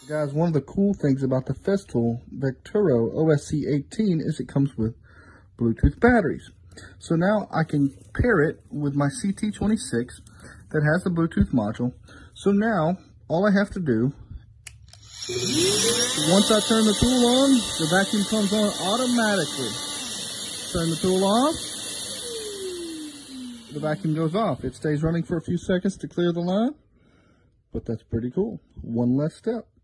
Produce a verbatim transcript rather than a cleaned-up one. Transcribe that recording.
Guys, one of the cool things about the Festool Vecturo O S C eighteen is it comes with Bluetooth batteries. So now I can pair it with my C T twenty-six that has the Bluetooth module. So now all I have to do, once I turn the tool on, the vacuum comes on automatically. Turn the tool off, the vacuum goes off. It stays running for a few seconds to clear the line, but that's pretty cool. One less step.